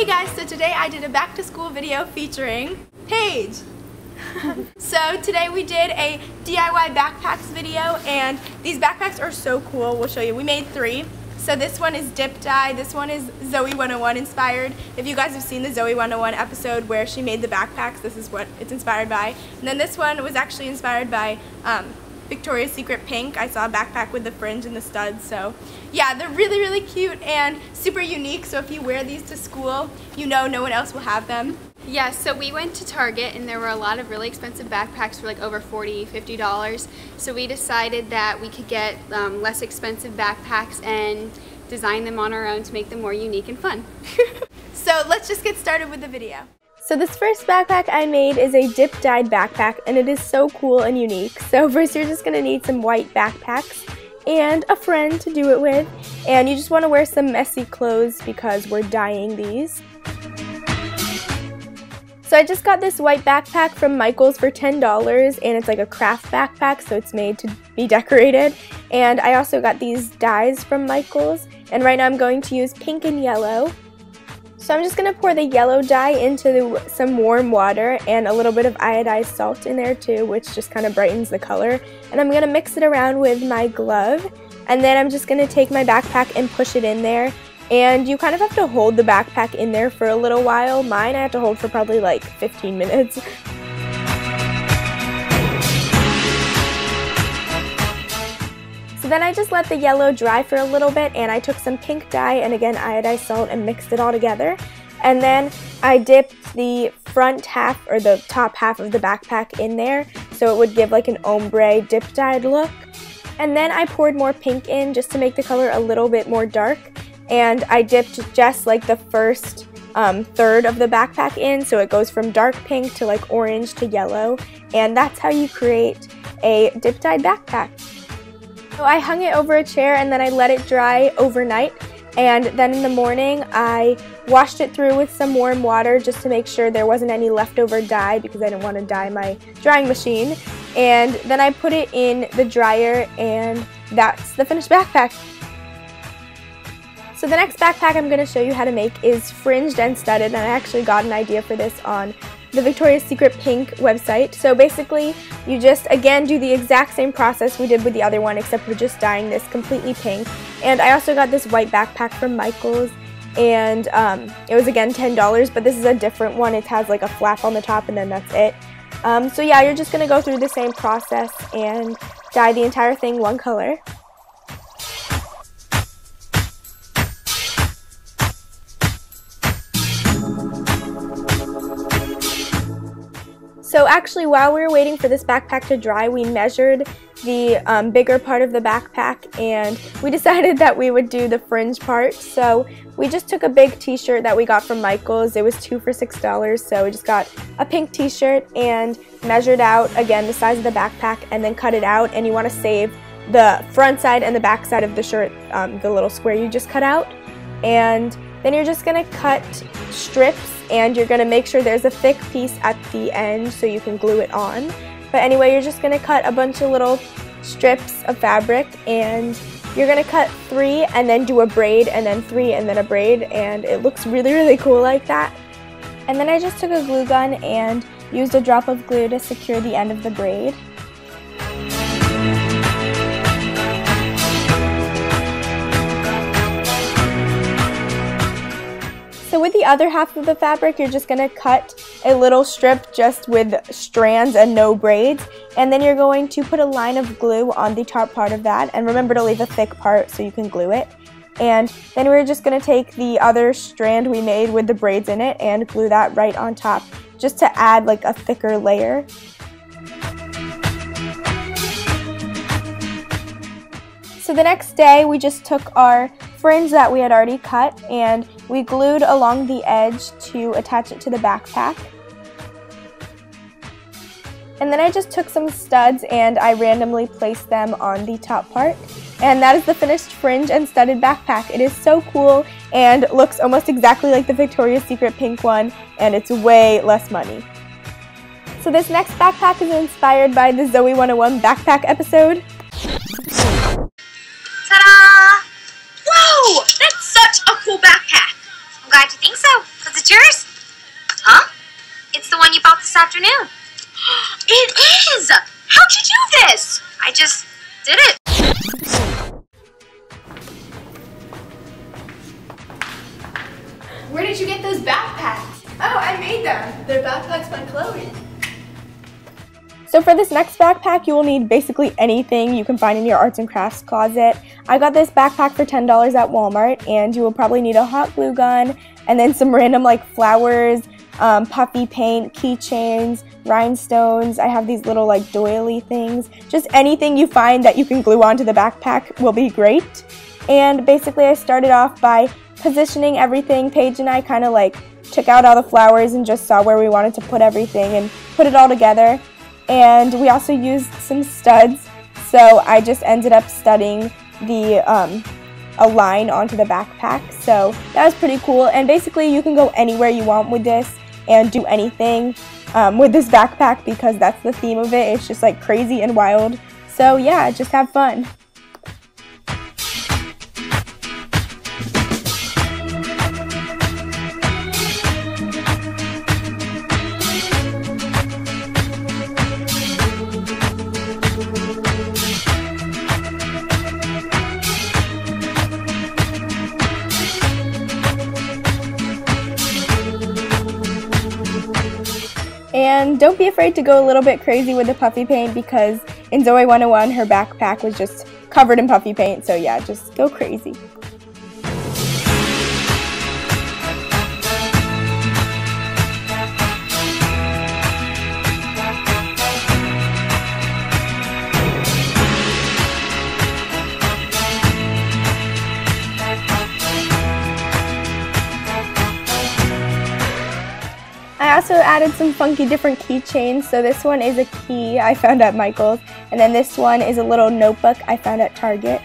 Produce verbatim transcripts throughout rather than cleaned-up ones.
guys, so today I did a back to school video featuring Paige. So today we did a D I Y backpacks video, and these backpacks are so cool. We'll show you. We made three. So this one is dip dye, this one is Zoe one oh one inspired. If you guys have seen the Zoe one oh one episode where she made the backpacks, this is what it's inspired by. And then this one was actually inspired by um, Victoria's Secret pink. I saw a backpack with the fringe and the studs, so yeah, they're really, really cute and super unique, so if you wear these to school, you know no one else will have them. Yeah, so we went to Target and there were a lot of really expensive backpacks for like over forty, fifty dollars. So we decided that we could get um, less expensive backpacks and design them on our own to make them more unique and fun. So let's just get started with the video. So this first backpack I made is a dip dyed backpack, and it is so cool and unique. So first you're just going to need some white backpacks and a friend to do it with, and you just want to wear some messy clothes because we're dyeing these. So I just got this white backpack from Michael's for ten dollars, and it's like a craft backpack, so it's made to be decorated. And I also got these dyes from Michael's, and right now I'm going to use pink and yellow. So I'm just going to pour the yellow dye into the, some warm water and a little bit of iodized salt in there too, which just kind of brightens the color. And I'm going to mix it around with my glove, and then I'm just going to take my backpack and push it in there. And you kind of have to hold the backpack in there for a little while. Mine I had to hold for probably like fifteen minutes. So then I just let the yellow dry for a little bit, and I took some pink dye and again iodized salt and mixed it all together. And then I dipped the front half or the top half of the backpack in there so it would give like an ombre dip dyed look. And then I poured more pink in just to make the color a little bit more dark. And I dipped just like the first um, third of the backpack in, so it goes from dark pink to like orange to yellow, and that's how you create a dip dyed backpack. So I hung it over a chair and then I let it dry overnight, and then in the morning I washed it through with some warm water just to make sure there wasn't any leftover dye because I didn't want to dye my drying machine. And then I put it in the dryer, and that's the finished backpack. So the next backpack I'm going to show you how to make is fringed and studded, and I actually got an idea for this on the Victoria's Secret pink website. So basically you just again do the exact same process we did with the other one, except we're just dyeing this completely pink. And I also got this white backpack from Michael's, and um, it was again ten dollars, but this is a different one. It has like a flap on the top and then that's it. Um, so yeah, you're just going to go through the same process and dye the entire thing one color. So actually, while we were waiting for this backpack to dry, we measured the um, bigger part of the backpack, and we decided that we would do the fringe part. So we just took a big t-shirt that we got from Michael's. It was two for six dollars, so we just got a pink t-shirt and measured out, again, the size of the backpack, and then cut it out. And you want to save the front side and the back side of the shirt, um, the little square you just cut out. And then you're just going to cut strips, and you're going to make sure there's a thick piece at the end so you can glue it on. But anyway, you're just going to cut a bunch of little strips of fabric, and you're going to cut three and then do a braid, and then three and then a braid, and it looks really, really cool like that. And then I just took a glue gun and used a drop of glue to secure the end of the braid. So with the other half of the fabric, you're just going to cut a little strip just with strands and no braids, and then you're going to put a line of glue on the top part of that, and remember to leave a thick part so you can glue it. And then we're just going to take the other strand we made with the braids in it and glue that right on top just to add like a thicker layer. So the next day we just took our fringe that we had already cut and we glued along the edge to attach it to the backpack. And then I just took some studs and I randomly placed them on the top part. And that is the finished fringe and studded backpack. It is so cool and looks almost exactly like the Victoria's Secret pink one, and it's way less money. So this next backpack is inspired by the Zoe one oh one backpack episode. Ta-da! Whoa! That's such a cool backpack! I'm glad you think so, because it's afternoon. It is! How'd you do this? I just did it. Where did you get those backpacks? Oh, I made them. They're backpacks by Chloe. So for this next backpack, you will need basically anything you can find in your arts and crafts closet. I got this backpack for ten dollars at Walmart, and you will probably need a hot glue gun, and then some random like flowers, um, puffy paint, keychains, rhinestones. I have these little like doily things. Just anything you find that you can glue onto the backpack will be great. And basically I started off by positioning everything. Paige and I kind of like took out all the flowers and just saw where we wanted to put everything and put it all together. And we also used some studs, so I just ended up studding the um, a line onto the backpack. So that was pretty cool, and basically you can go anywhere you want with this and do anything um, with this backpack because that's the theme of it. It's just like crazy and wild. So yeah, just have fun. And don't be afraid to go a little bit crazy with the puffy paint because in Zoe one oh one her backpack was just covered in puffy paint, so yeah, just go crazy. I also added some funky different keychains. So this one is a key I found at Michael's, and then this one is a little notebook I found at Target.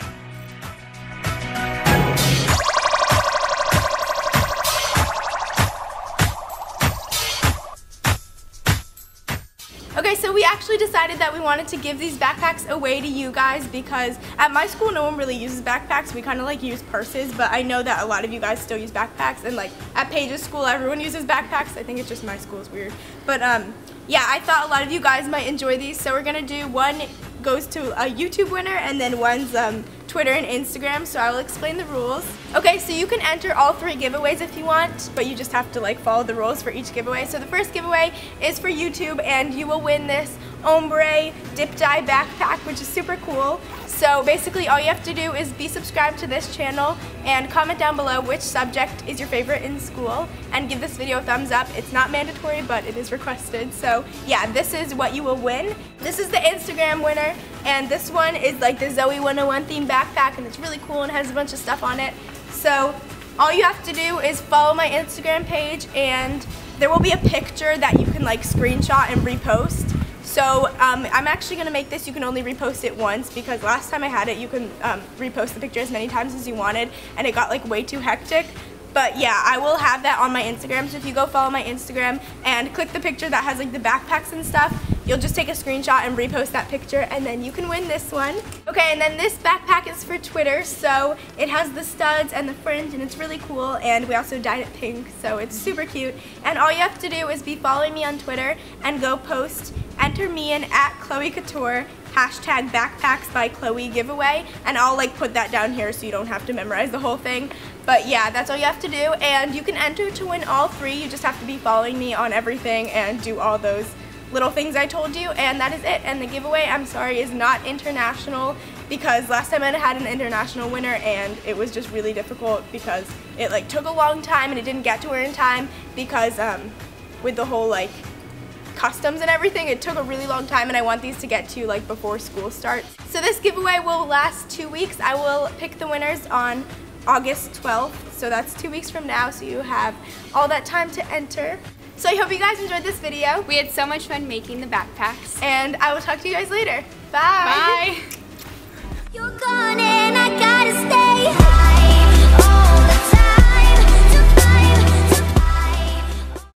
Okay, so we actually decided that we wanted to give these backpacks away to you guys because at my school no one really uses backpacks. We kind of like use purses, but I know that a lot of you guys still use backpacks, and like at Paige's school everyone uses backpacks. I think it's just my school is weird. But um, yeah, I thought a lot of you guys might enjoy these, so we're gonna do one goes to a YouTube winner and then one's um, Twitter and Instagram, so I will explain the rules. Okay, so you can enter all three giveaways if you want, but you just have to like follow the rules for each giveaway. So the first giveaway is for YouTube, and you will win this ombre dip dye backpack, which is super cool. So basically all you have to do is be subscribed to this channel and comment down below which subject is your favorite in school and give this video a thumbs up. It's not mandatory, but it is requested. So yeah, this is what you will win. This is the Instagram winner, and this one is like the Zoe one oh one themed backpack, and it's really cool and has a bunch of stuff on it. So all you have to do is follow my Instagram page, and there will be a picture that you can like screenshot and repost. So um, I'm actually going to make this, you can only repost it once because last time I had it you can um, repost the picture as many times as you wanted, and it got like way too hectic. But yeah, I will have that on my Instagram, so if you go follow my Instagram and click the picture that has like the backpacks and stuff, you'll just take a screenshot and repost that picture, and then you can win this one. Okay, and then this backpack is for Twitter, so it has the studs and the fringe, and it's really cool, and we also dyed it pink, so it's super cute. And all you have to do is be following me on Twitter and go post, enter me in at CloeCouture, hashtag backpacks by Chloe giveaway, and I'll like put that down here so you don't have to memorize the whole thing. But yeah, that's all you have to do, and you can enter to win all three. You just have to be following me on everything and do all those little things I told you, and that is it. And the giveaway, I'm sorry, is not international because last time I had an international winner and it was just really difficult because it like took a long time and it didn't get to her in time because um, with the whole like customs and everything, it took a really long time, and I want these to get to like before school starts. So this giveaway will last two weeks. I will pick the winners on August twelfth, so that's two weeks from now, so you have all that time to enter. So I hope you guys enjoyed this video. We had so much fun making the backpacks. And I will talk to you guys later. Bye! Bye!